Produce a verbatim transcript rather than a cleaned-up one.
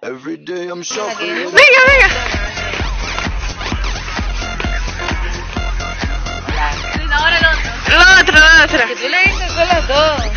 Every day I'm shuffling. Venga, venga. No, ahora el otro. Lo otro, lo otro. Que tú le dices con los dos.